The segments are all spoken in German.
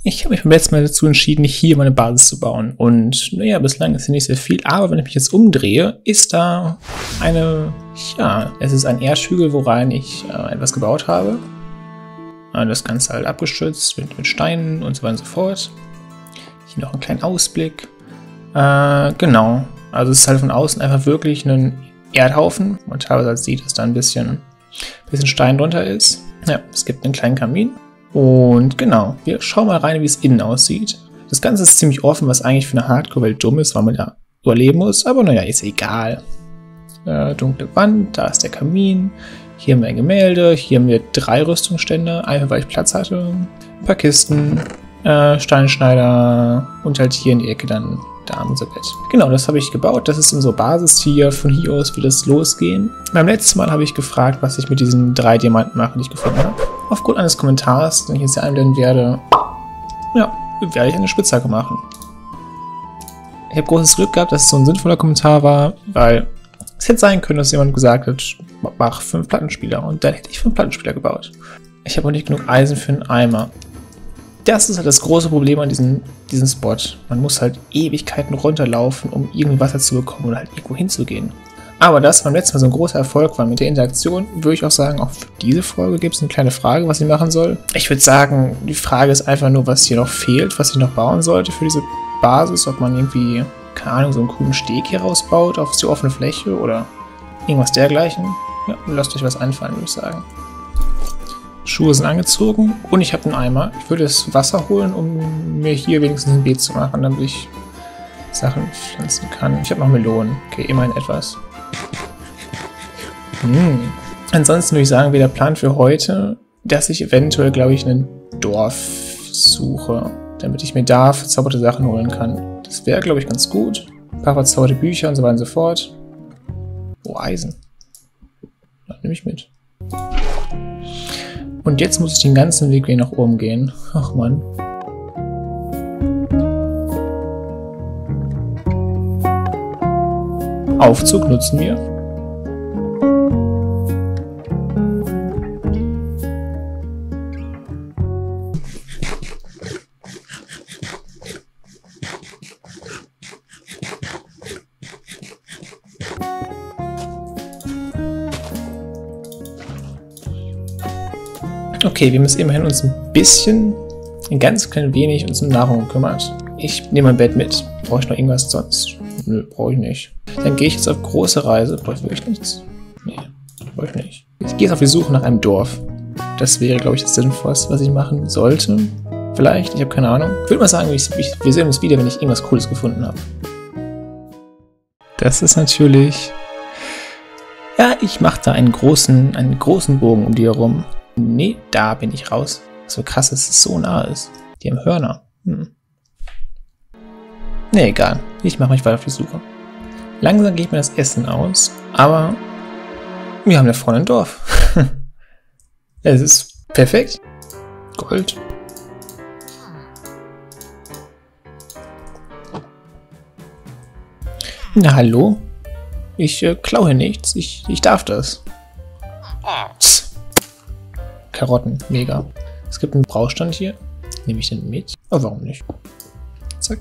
Ich habe mich beim letzten Mal dazu entschieden, hier meine Basis zu bauen. Und naja, bislang ist hier nicht sehr viel. Aber wenn ich mich jetzt umdrehe, ist da es ist ein Erdhügel, worein ich etwas gebaut habe. Das Ganze halt abgestützt mit Steinen und so weiter und so fort. Hier noch einen kleinen Ausblick. Genau. Also es ist halt von außen einfach wirklich ein Erdhaufen. Man teilweise sieht, dass da ein bisschen Stein drunter ist. Ja, es gibt einen kleinen Kamin. Und genau, wir schauen mal rein, wie es innen aussieht. Das Ganze ist ziemlich offen, was eigentlich für eine Hardcore-Welt dumm ist, weil man ja überleben muss. Aber naja, ist egal. Dunkle Wand, da ist der Kamin. Hier haben wir ein Gemälde. Hier haben wir 3 Rüstungsstände. Einfach, weil ich Platz hatte. Ein paar Kisten. Steinschneider. Und halt hier in die Ecke dann da unser Bett. Genau, das habe ich gebaut. Das ist unsere Basis hier. Von hier aus wird es losgehen. Beim letzten Mal habe ich gefragt, was ich mit diesen 3 Diamanten mache, die ich gefunden habe. Aufgrund eines Kommentars, den ich jetzt hier einblenden werde, werde ich eine Spitzhacke machen. Ich habe großes Glück gehabt, dass es so ein sinnvoller Kommentar war, weil es hätte sein können, dass jemand gesagt hat, mach 5 Plattenspieler, und dann hätte ich 5 Plattenspieler gebaut. Ich habe auch nicht genug Eisen für einen Eimer. Das ist halt das große Problem an diesem Spot. Man muss halt Ewigkeiten runterlaufen, um irgendwie Wasser zu bekommen oder halt irgendwo hinzugehen. Aber das beim letzten Mal so ein großer Erfolg war mit der Interaktion, würde ich auch sagen, auch für diese Folge gibt es eine kleine Frage, was ich machen soll. Ich würde sagen, die Frage ist einfach nur, was hier noch fehlt, was ich noch bauen sollte für diese Basis, ob man irgendwie, keine Ahnung, so einen coolen Steg hier rausbaut auf die offene Fläche oder irgendwas dergleichen. Ja, lasst euch was einfallen, würde ich sagen. Schuhe sind angezogen und ich habe einen Eimer. Ich würde das Wasser holen, um mir hier wenigstens ein Beet zu machen, damit ich Sachen pflanzen kann. Ich habe noch Melonen. Okay, immerhin etwas. Ansonsten würde ich sagen, wäre der Plan für heute, dass ich eventuell, glaube ich, ein Dorf suche, damit ich mir da verzauberte Sachen holen kann. Das wäre, glaube ich, ganz gut. Ein paar verzauberte Bücher und so weiter und so fort. Oh, Eisen. Das nehme ich mit. Und jetzt muss ich den ganzen Weg wieder nach oben gehen. Ach Mann. Aufzug nutzen wir. Okay, wir müssen immerhin uns ein ganz klein wenig um Nahrung gekümmert. Ich nehme mein Bett mit. Brauche ich noch irgendwas sonst? Nö, brauche ich nicht. Dann gehe ich jetzt auf große Reise. Brauche ich wirklich nichts? Nee, brauche ich nicht. Ich gehe jetzt auf die Suche nach einem Dorf. Das wäre, glaube ich, das Sinnvollste, was ich machen sollte. Vielleicht, ich habe keine Ahnung. Ich würde mal sagen, wir sehen uns wieder, wenn ich irgendwas Cooles gefunden habe. Das ist natürlich... Ja, ich mache da einen großen Bogen um die herum. Nee, da bin ich raus. So krass, dass es so nah ist. Die haben Hörner. Nee, egal. Ich mache mich weiter auf die Suche. Langsam geht mir das Essen aus, aber wir haben da vorne ein Dorf. Es ist perfekt. Gold. Na, hallo? Ich klaue nichts. Ich darf das. Karotten, mega. Es gibt einen Braustand hier. Nehme ich den mit? Oh, warum nicht? Zack.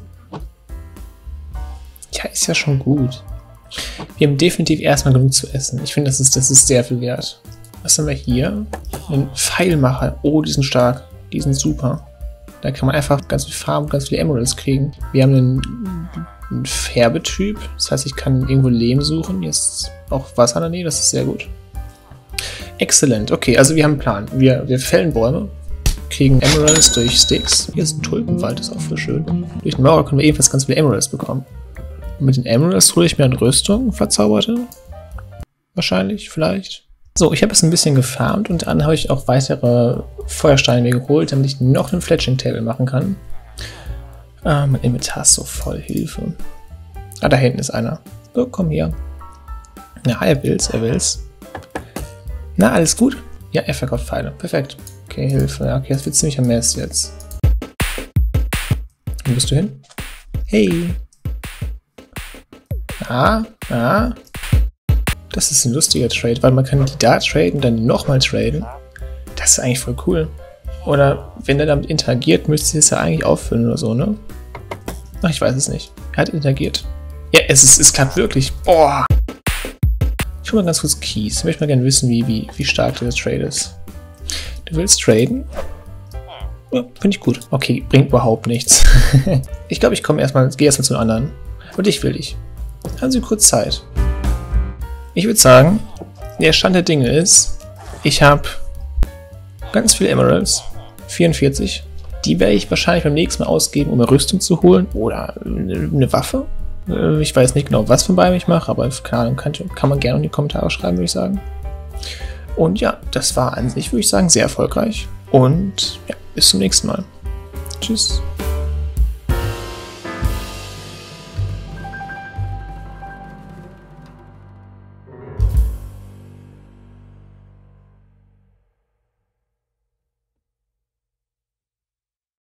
Ja, ist ja schon gut. Wir haben definitiv erstmal genug zu essen. Ich finde, das ist sehr viel wert. Was haben wir hier? Einen Pfeilmacher. Oh, die sind stark. Die sind super. Da kann man einfach ganz viel Farben, ganz viele Emeralds kriegen. Wir haben einen Färbetyp. Das heißt, ich kann irgendwo Lehm suchen. Hier ist auch Wasser in der Nähe. Das ist sehr gut. Exzellent. Okay, also wir haben einen Plan. Wir fällen Bäume, kriegen Emeralds durch Sticks. Hier ist ein Tulpenwald, ist auch voll schön. Durch den Mauer können wir ebenfalls ganz viele Emeralds bekommen. Und mit den Emeralds hole ich mir eine Rüstung, verzauberte. Wahrscheinlich, vielleicht. So, ich habe es ein bisschen gefarmt und dann habe ich auch weitere Feuersteine mir geholt, damit ich noch einen Fletching Table machen kann. Mein Inventar ist so voll, Hilfe. Ah, da hinten ist einer. So, komm her. Ja, er will's. Na, alles gut? Ja, er verkauft Pfeile. Perfekt. Okay, Hilfe. Ja, okay, das wird ziemlich am Mess jetzt. Wo bist du hin? Hey. Das ist ein lustiger Trade, weil man kann die da traden, dann nochmal traden. Das ist eigentlich voll cool. Oder wenn er damit interagiert, müsste es ja eigentlich auffüllen oder so, ne? Ach, ich weiß es nicht. Er hat interagiert. Ja, es klappt wirklich. Boah! Ich hole mal ganz kurz Keys. Ich möchte mal gerne wissen, wie stark dieser Trade ist. Du willst traden? Ja, finde ich gut. Okay, bringt überhaupt nichts. Ich glaube, ich gehe erstmal zu den anderen. Und ich will dich. Haben Sie kurz Zeit. Ich würde sagen, der Stand der Dinge ist, ich habe ganz viele Emeralds. 44. Die werde ich wahrscheinlich beim nächsten Mal ausgeben, um eine Rüstung zu holen. Oder eine Waffe. Ich weiß nicht genau, was von beidem ich mache, aber keine Ahnung, kann man gerne in die Kommentare schreiben, würde ich sagen. Und ja, das war an sich, würde ich sagen, sehr erfolgreich. Und ja, bis zum nächsten Mal. Tschüss.